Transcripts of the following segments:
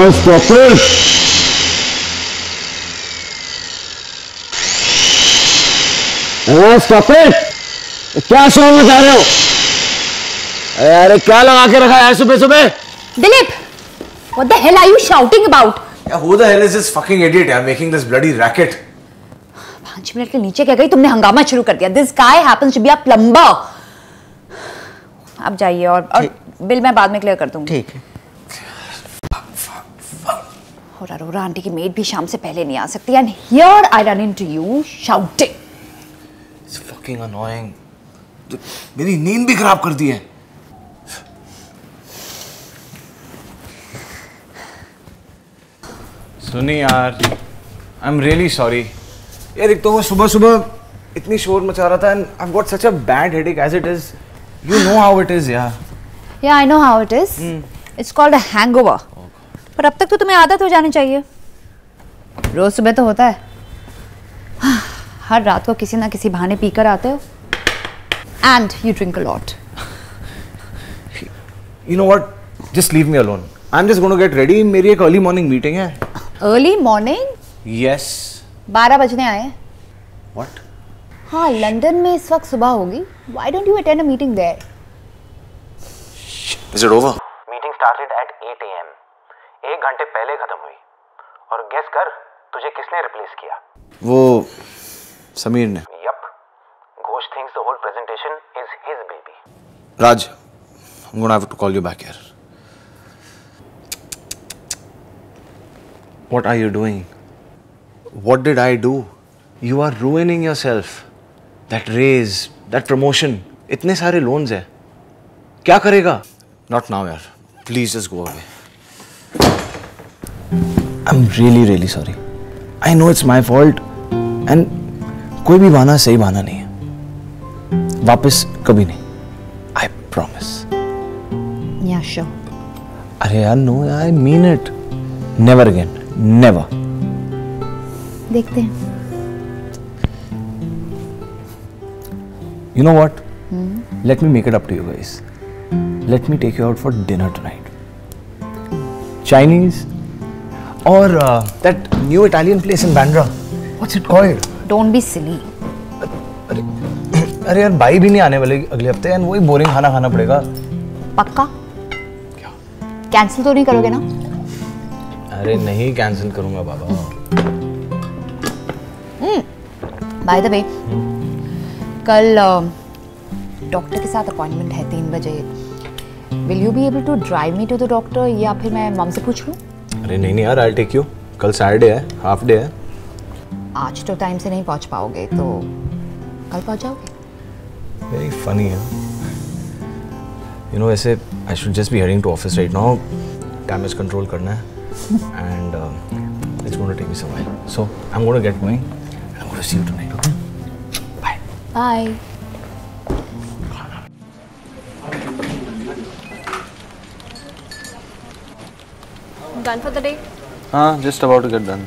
stop it! Stop it! क्या शोर मचा रहे हो? अरे क्या लगा के रखा है सुबह सुबह? Dilip, what the hell are you shouting about? Yeah, who the hell is this fucking idiot? I'm making this bloody racket. 5 minute के नीचे क्या गई तुमने हंगामा शुरू कर दिया. This guy happens to be a plumber. अब जाइए और बिल मैं बाद में क्लियर कर दूंगी. ठीक है. और अरोरा आंटी की मेड भी शाम से पहले नहीं आ सकती. And here I run into you shouting. It's fucking annoying. मेरी नींद भी खराब कर दी है. सुनी यार, I'm really sorry. यार एक तो मैं सुबह सुबह इतनी शोर मचा रहा था and I've got such a bad headache as it is. You know how it is, yeah. Yeah, I know how it is. It's called a hangover. पर अब तक तो तुम्हें आदत हो जानी चाहिए. रोज सुबह तो होता है. हर रात को किसी ना किसी बहाने पीकर आते हो. And you drink a lot. You know what? Just leave me alone. I'm just going to get ready. मेरी एक early morning meeting है. Early morning? Yes. 12 बजने आए. What? हाँ, लंदन में इस वक्त सुबह होगी. Why don't you attend a meeting there? Is it over? Meeting started at 8 AM. 1 घंटे पहले खत्म हुई. और गेस कर, तुझे किसने रिप्लेस किया? वो समीर ने. Yup. Ghosh thinks the whole presentation is his baby. Raj, I'm gonna have to call you back here. What are you doing? What did I do? You are ruining yourself. That raise, that promotion, इतने सारे loans है. क्या करेगा? Not now यार. Please just go away. I'm really really sorry. I know it's my fault. And कोई भी बहाना सही बहाना नहीं है. वापस कभी नहीं. I promise. Yeah, sure. अरे यार no, I mean it. Never again. Never. देखते हैं. You know what? Let me make it up to you guys. Let me take you out for dinner tonight. Chinese or that new Italian place in Bandra. What's it called? Don't be silly. अरे यार भाई भी नहीं आने वाले अगले हफ्ते and वही बोरिंग खाना खाना पड़ेगा. पक्का? क्या? कैंसिल तो नहीं करोगे ना? अरे नहीं कैंसिल करूंगा बाबा. By the way, कल डॉक्टर के साथ अपॉइंटमेंट है 3 बजे. Will you be able to drive me to the doctor या फिर मैं मम से पूछ लूँ? अरे नहीं यार, I'll take you. कल सैटरडे है, हाफ डे है. आज तो टाइम से नहीं पहुँच पाओगे तो कल पहुँच जाओगे. Very funny है. You know ऐसे I should just be heading to office right now. Damage control करना है. And it's going to take me some while. So I'm going to get going. And I'm going to see you tonight. Okay? Bye. Bye. Done for the day? हाँ, just about to get done.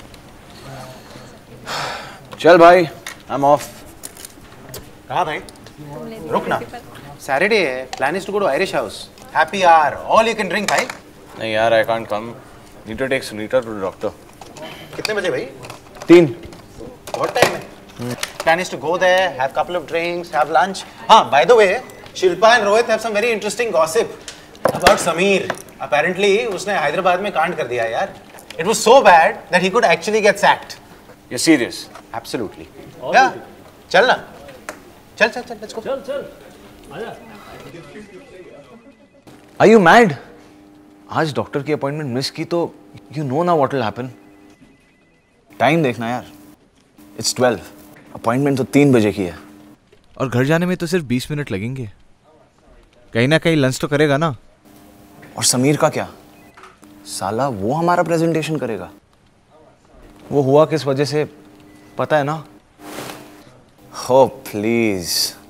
चल भाई, I'm off. कहाँ भाई? रुक ना. Saturday है. Plan is to go to Irish house. Happy hour. All you can drink भाई. नहीं यार, I can't come. Need to take Sunita to the doctor. कितने बजे भाई? 3. What time है? Plan is to go there, have couple of drinks, have lunch. हाँ, by the way, Shilpa and Rohit have some very interesting gossip about Sameer. Apparently, उसने हैदराबाद में कांड कर दिया यार. It was so bad that he could actually get sacked. You're serious? Absolutely. Yeah. चल ना. चल, let's go. चल. आजा. Are you mad? आज डॉक्टर की अपॉइंटमेंट मिस की तो you know now what will happen. Time देखना यार. It's 12. अपॉइंटमेंट तो 3 बजे की है. और घर जाने में तो सिर्फ 20 मिनट लगेंगे. कहीं ना कहीं लंच तो करेगा ना. और समीर का क्या? साला वो हमारा प्रेजेंटेशन करेगा. वो हुआ किस वजह से पता है ना? हो प्लीज.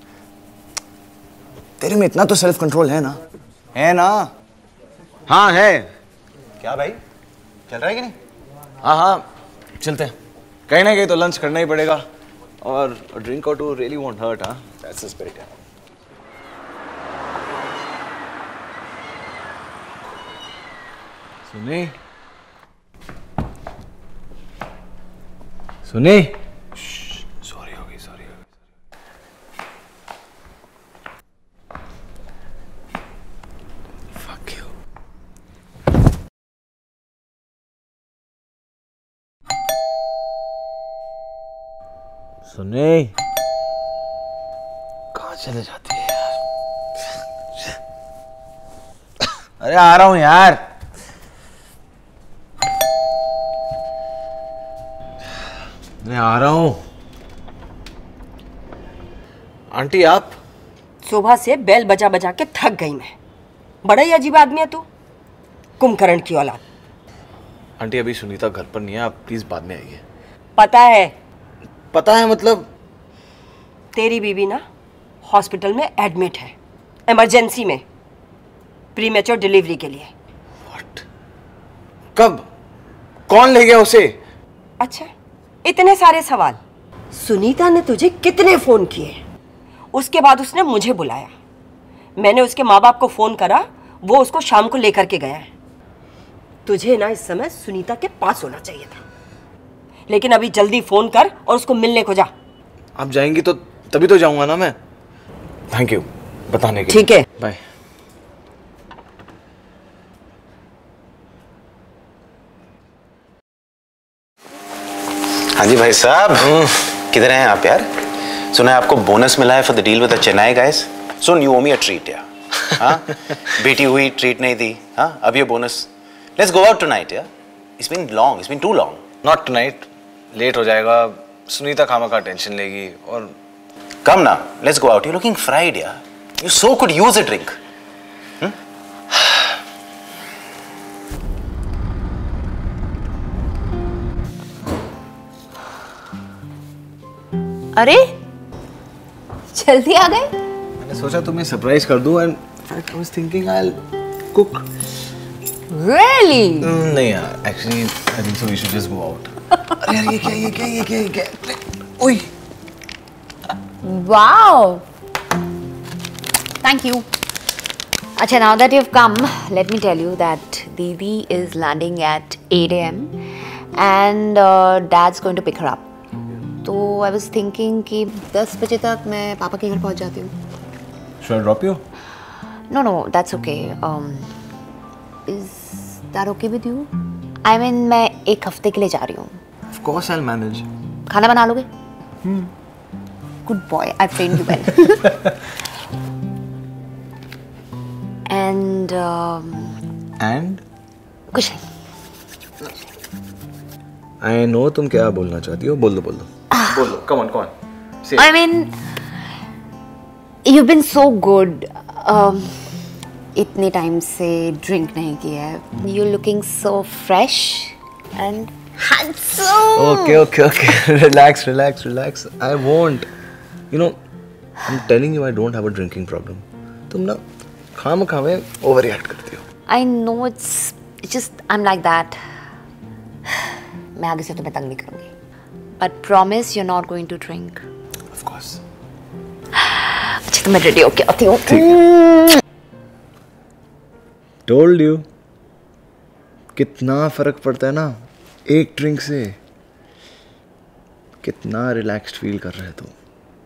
तेरे में इतना तो सेल्फ कंट्रोल है ना? है ना? हाँ है. क्या भाई? चल रहा है कि नहीं? हाँ चलते हैं. कहीं ना कहीं तो लंच करना ही पड़ेगा. और ड्रिंक और टू रियली वोंट हर्ट. हाँ, दैट्स द स्पिरिट. सुनी, सुनी? सॉरी हो गई, सॉरी हो गई। Fuck you. सुनी? कहाँ चले जाती है यार? अरे आ रहा हूँ यार। मैं आ रहा हूँ। आंटी आप? सुबह से बेल बजा बजा के थक गई मैं। बड़ा ही अजीब आदमी है तू, कुंभकर्ण की औलाद। आंटी अभी सुनीता घर पर नहीं है, आप प्लीज बाद में आइए। पता है? पता है मतलब? तेरी बीवी ना हॉस्पिटल में एडमिट है, इमरजेंसी में, प्रीमेच्योर डिलीवरी के लिए। What? कब? कौन ले गया उसे? अच्छा, इतने सारे सवाल। सुनीता ने तुझे कितने फोन किए? उसके बाद उसने मुझे बुलाया। मैंने उसके माँ बाप को फोन करा, वो उसको शाम को लेकर के गया है। तुझे ना इस समय सुनीता के पास होना चाहिए था, लेकिन अभी जल्दी फोन कर और उसको मिलने को जा। आप जाएंगी तो तभी तो जाऊंगा ना मैं। थैंक यू बताने के लिए। ठीक है, बाय। हाँ जी भाई साहब, किधर हैं आप यार? सुना है आपको बोनस मिला है for the deal with the Chennai guys. सुन, you owe me a treat यार। हाँ, बेटी हुई ट्रीट नहीं दी, हाँ अब ये bonus. Let's go out tonight यार। It's been long, it's been too long. Not tonight, late हो जाएगा। सुनीता खामखा टेंशन लेगी और कम ना, let's go out. You looking fried यार, you so could use a drink. अरे जल्दी आ गए। मैंने सोचा तुम्हें सरप्राइज कर दूं and I was thinking I will cook. Really? नहीं यार, actually I think so we should just go out. अरे यार ये क्या? ओए Wow. Thank you. अच्छा, now that you've come, let me tell you that Didi is landing at 8 a.m. and Dad's going to pick her up. तो I was thinking कि 10 बजे तक मैं पापा के घर पहुंच जाती हूँ। Should I drop you? No, that's okay. Is that okay with you? I mean, मैं एक हफ्ते के लिए जा रही हूँ। Of course I'll manage. खाना बना लोगे? Good boy, I trained you well. And And कुछ नहीं। I know तुम क्या बोलना चाहती हो, बोल दो। बोलो, come on. Say it. I mean, you've been so good. इतने टाइम से ड्रिंक नहीं किया है। You're looking so fresh and handsome. Okay. Relax. I won't. You know, I'm telling you I don't have a drinking problem. तुम ना खामखा में overreact करती हो। I know it's just I'm like that. मैं आगे से तुम्हें तंग नहीं करूँगी। But promise you're not going to drink. Of course. अच्छा, तो मैं रेडी होके आती हूँ। Told you. कितना फर्क पड़ता है ना एक ड्रिंक से। कितना रिलैक्स्ड फील कर रहे हो।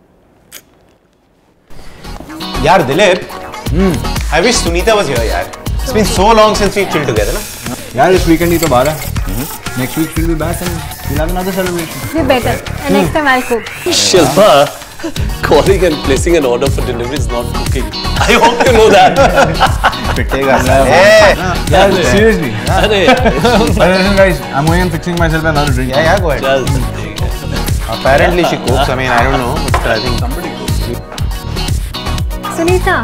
यार Dilip, I wish Sunita was here यार। It's been so long since we chilled together ना। यार इस वीकेंड ही तो बाहर है। Next week she'll be back and we'll have another celebration. You better. And next time I'll cook. Shilpa, calling and placing an order for delivery is not cooking. I hope you know that. पिटेगा Yeah, seriously. अरे But listen guys, I'm going and fixing myself another drink. Yeah, go ahead. चल Apparently she cooks. I mean, I don't know, but I think somebody cooks. Sunita.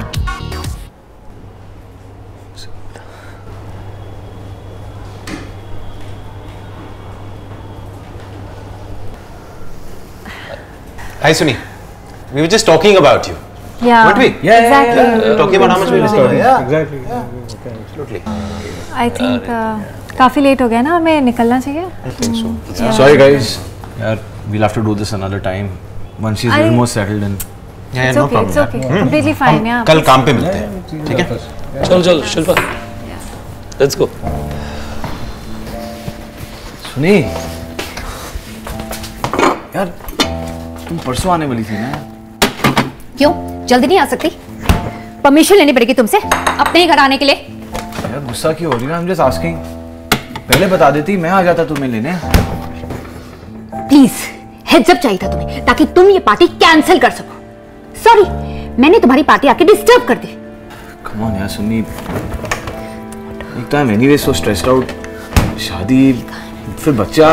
Hi Suni. We were just talking about you. Yeah. Weren't we? Exactly. Talking about how much we miss you. Yeah. Exactly. Absolutely. I think काफी late हो गया ना, हमें निकलना चाहिए। I think so. Sorry guys. Yeah, we'll have to do this another time once she's a little more settled in. Yeah, It's no okay. It's problem. okay. Completely fine. Yeah. कल काम पे मिलते हैं, ठीक है? चल शिल्पा, let's go. सुनी, यार तुम परसों आने वाली थी ना। क्यों जल्दी नहीं आ सकती? परमिशन लेनी पड़ेगी तुमसे अपने ही घर आने के लिए। यार गुस्सा क्यों हो रही है? I'm just asking। पहले बता देती, मैं आ जाता तुम्हें लेने। प्लीज हेड्स अप चाहिए था तुम्हें, ताकि तुम ये पार्टी कैंसिल कर सको। सॉरी, मैंने तुम्हारी पार्टी आके डिस्टर्ब कर दी। Come on यार सुन्नी, एक तो I'm anyway so stressed out, शादी फिर बच्चा,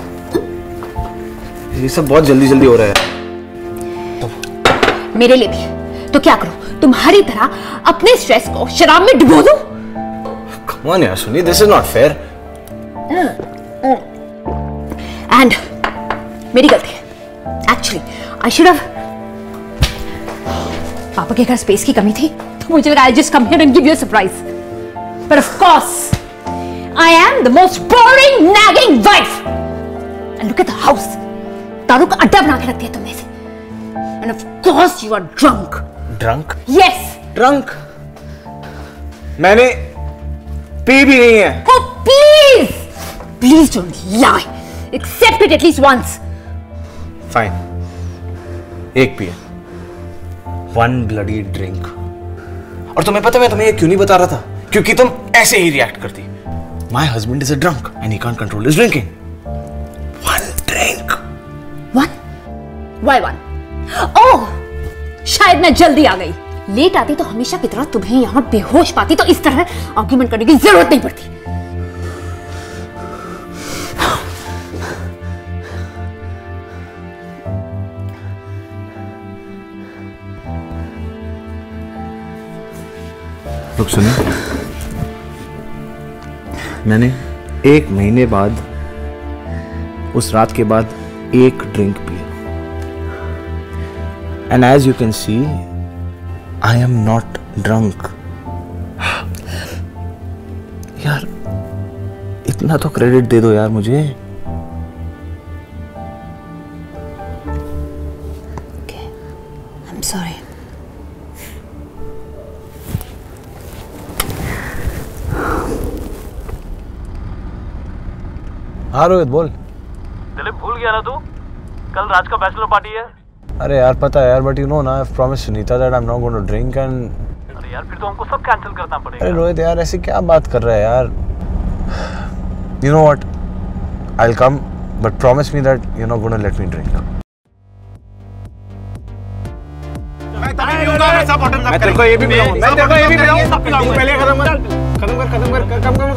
ये सब बहुत जल्दी जल्दी हो रहा है। मेरे लिए भी। तो क्या करो, तुम्हारी तरह अपने स्ट्रेस को शराब में डुबो दो? Come on यार Sunni, this is not fair। And मेरी गलती है। Actually, I should have। पापा के घर स्पेस की कमी थी, तो मुझे लगा I just come here and give you a surprise। But of course, I am the most boring, nagging wife। And look at the house। दारू का अड्डा बना के रख दिया तुमने से। And of course, you are drunk। Drunk? Yes। Drunk? मैंने पी भी नहीं है। Oh please, please don't lie। Accept it at least once। Fine। एक पिए। One bloody drink। और तुम्हें पता मैं तुम्हें ये क्यों नहीं बता रहा था? क्योंकि तुम ऐसे ही रिएक्ट करती। My husband is a drunk and he can't control his drinking। One drink। One? Why one? Oh, शायद मैं जल्दी आ गई। लेट आती तो हमेशा की तरह तुम्हें यहाँ बेहोश पाती, तो इस तरह आर्ग्यूमेंट करने की जरूरत नहीं पड़ती। रुक सुनिए, मैंने 1 महीने बाद उस रात के बाद 1 ड्रिंक पिया। And as you can see, I am not drunk। यार इतना तो क्रेडिट दे दो यार मुझे। Okay, I'm sorry। हाँ रोहित बोल। दिलीप भूल गया ना तू? कल राज का बैचलर पार्टी है। अरे यार पता है यार, बट यू नो ना, I've promised Sunita that I'm not going to drink and। अरे यार फिर तो हमको सब कैंसिल करना पड़ेगा। अरे रोहित यार ऐसी क्या बात कर रहा है यार? You know what? I'll come, but promise me that you're not going to let me drink। मैं तभी भी होगा, मैं सब बॉटम मैं तेरे को ये भी पिलाऊंगा, मैं तेरे को ये भी पिलाऊंगा। तू पहले खत्म कर, कम कर।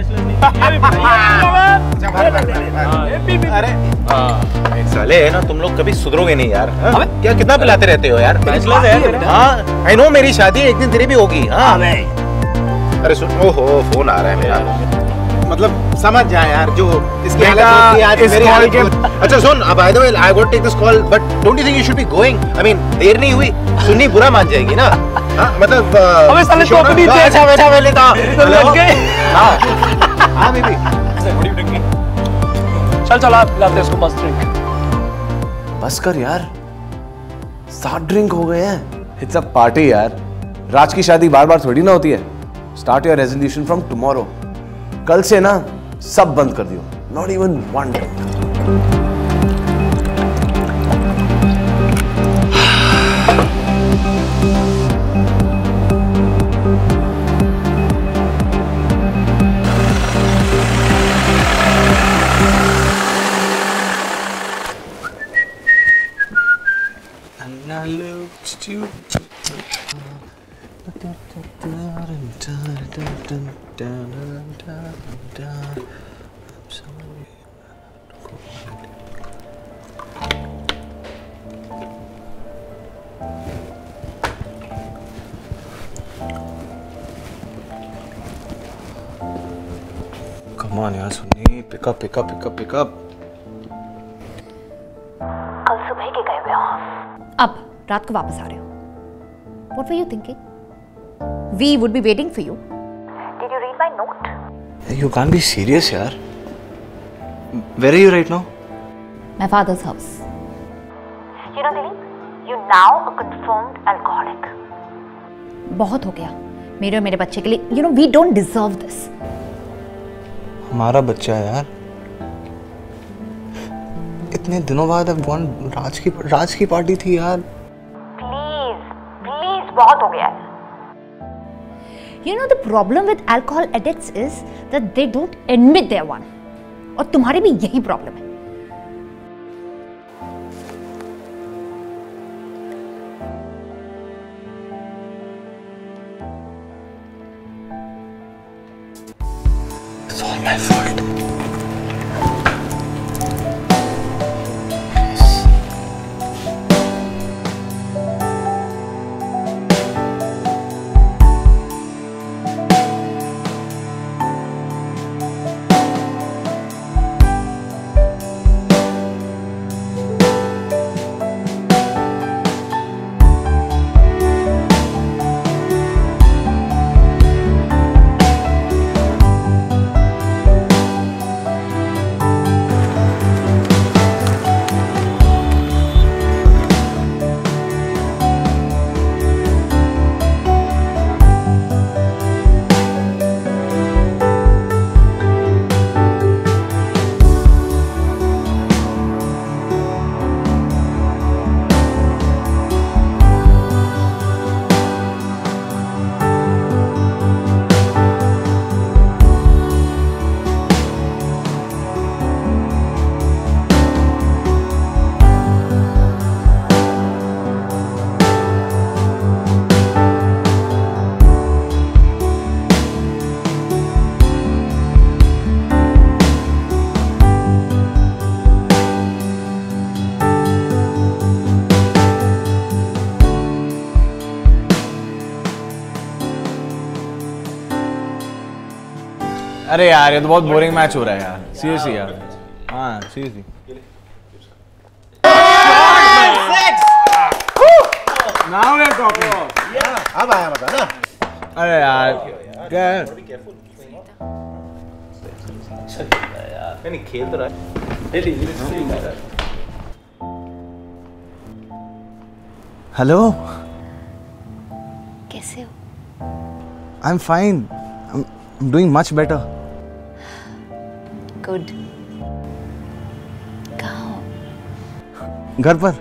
अरे साले है ना, तुम लोग कभी सुधरोगे नहीं यार। क्या कितना पिलाते रहते हो यार? हाँ आई नो, मेरी शादी एक दिन तेरी भी होगी। हाँ अरे सुन, ओहो फोन आ रहा है मेरा। मतलब समझ जा यार, जो इसकी हालत होती है आज मेरी हालत के। अच्छा सुन, by the way I got take this call, but don't you think you should be going? I mean देर नहीं हुई, सुन्नी बुरा मान जाएगी ना। हाँ मतलब अबे साले तो अपनी अच्छा बैठा पहले था। लग गए। हाँ बेबी, चल आप लाते इसको मस्त ड्रिंक। बस कर यार, 7 ड्रिंक हो गए हैं। इट्स अ पार्टी यार, राज की शादी बार बार थोड़ी ना होती है। Start your resolution from tomorrow. कल से ना सब बंद कर दियो, नॉट इवन 1 ड्रिंक। Come on यार सुन्नी, pick up। कल सुबह के गए हुए हो, अब रात को वापस आ रहे हो। What were you thinking? We would be waiting for you। Did you read my note? You can't be serious यार। Where are you right now? My father's house। You know Dilip, you now a confirmed alcoholic। बहुत हो गया मेरे और मेरे बच्चे के लिए। You know we don't deserve this। हमारा बच्चा है यार, इतने दिनों बाद अब राज की पार्टी थी यार। प्लीज बहुत हो गया है। You know the problem with alcohol addicts is that they don't admit they're one. और तुम्हारी भी यही प्रॉब्लम है। It's all my fault. अरे यार ये तो बहुत बोरिंग मैच हो रहा है यार, सीरियसली यार। हाँ सीरियसली। Now we're talking. अब आया मजा ना। अरे यार क्या है? नहीं खेल तो रहा है। हेलो, कैसे हो? I'm fine. I'm doing much better. Good. कहाँ हो? घर पर।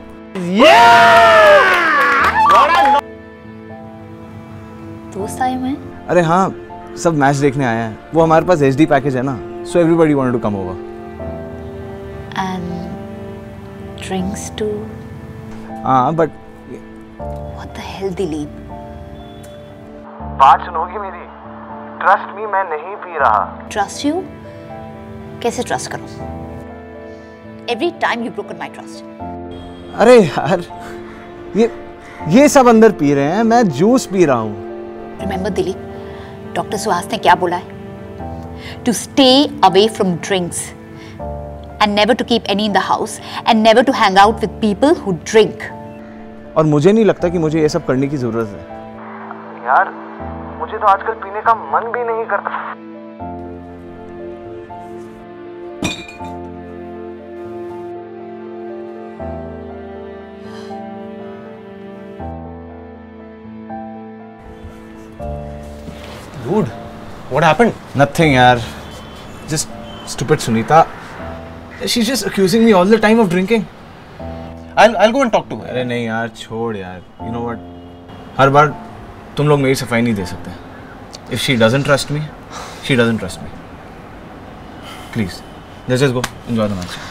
दोस्त आए हुए हैं? अरे हाँ, सब मैच देखने आए हैं। वो हमारे पास HD पैकेज है ना, so everybody wanted to come over. And drinks too? हाँ, but What the hell, Dilip? बात सुनोगी मेरी? ट्रस्ट मी, मैं नहीं पी रहा। Trust you? कैसे ट्रस्ट करूं? Every time you broken my trust. अरे यार, ये सब अंदर पी रहे हैं, मैं जूस पी रहा हूँ। Remember, Dilip, डॉक्टर सुहास ने क्या बोला है? To stay away from drinks and never to keep any in the house and never to hang out with people who drink. और मुझे नहीं लगता कि मुझे ये सब करने की जरूरत है। यार मुझे तो आजकल पीने का मन भी नहीं करता। Dude, what happened? Nothing यार, just stupid Sunita. She's just accusing me all the time of drinking. I'll go and talk to her. अरे नहीं यार, छोड़ यार। You know what? हर बार तुम लोग मेरी सफाई नहीं दे सकते। If she doesn't trust me, she doesn't trust me. Please, let's just go enjoy the match.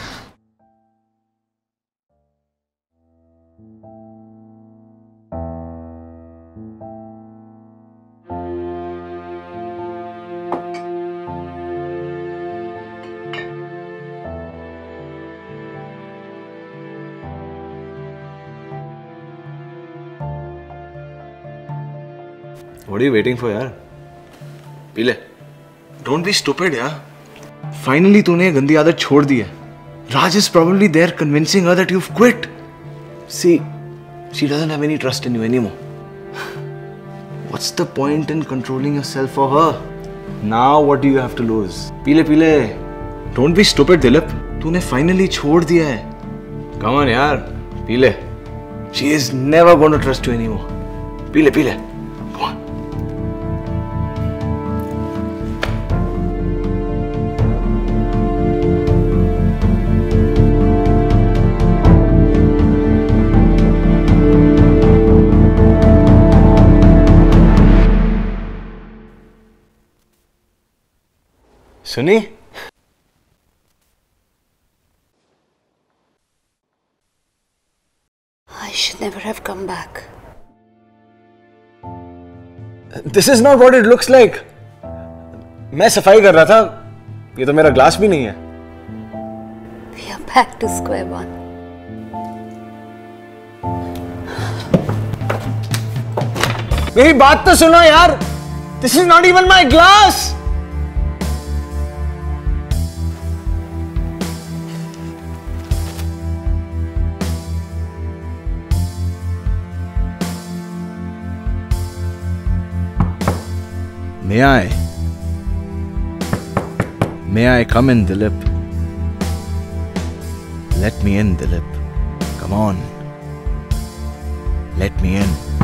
What are you waiting for यार? पी ले। Don't be stupid यार। Finally तूने ये गंदी आदत छोड़ दी है। Raj is probably there convincing her that you've quit. See, she doesn't have any trust in you anymore. What's the point in controlling yourself for her? Now what do you have to lose? पी ले। Don't be stupid Dilip. तूने finally छोड़ दिया है। Come on यार, पी ले। She is never going to trust you anymore. पी ले। Come on. सुनी? I should never have come back. This is not what it looks like. मैं सफाई कर रहा था, ये तो मेरा ग्लास भी नहीं है. We are back to square one. मेरी बात तो सुनो यार. This is not even my glass. May I come in, Dilip? Let me in, Dilip. Come on. Let me in.